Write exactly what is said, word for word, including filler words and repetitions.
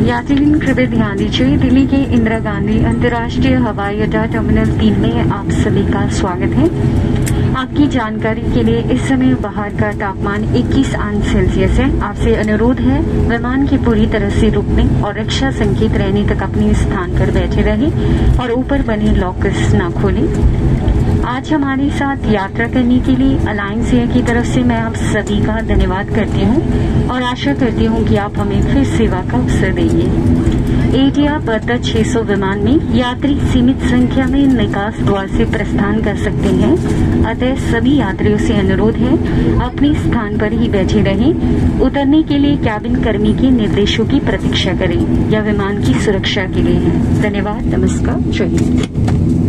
यात्रीगण कृपया ध्यान दीजिए, दिल्ली के इंदिरा गांधी अंतर्राष्ट्रीय हवाई अड्डा टर्मिनल तीन में आप सभी का स्वागत है। आपकी जानकारी के लिए इस समय बाहर का तापमान इक्कीस अंश सेल्सियस है। आपसे अनुरोध है विमान की पूरी तरह से रुकने और रक्षा संकेत रहने तक अपने स्थान पर बैठे रहे और ऊपर बने लॉकर्स न खोलें। आज हमारे साथ यात्रा करने के लिए अलायंस एयर की तरफ से मैं आप सभी का धन्यवाद करती हूँ और आशा करती हूँ कि आप हमें फिर सेवा का अवसर देंगे। एटिया बर्ता छह सौ विमान में यात्री सीमित संख्या में निकास द्वार से प्रस्थान कर सकते हैं, अतः सभी यात्रियों से अनुरोध है अपने स्थान पर ही बैठे रहें। उतरने के लिए कैबिन कर्मी के निर्देशों की प्रतीक्षा करें। यह विमान की सुरक्षा के लिए है। धन्यवाद, नमस्कार, जय हिंद।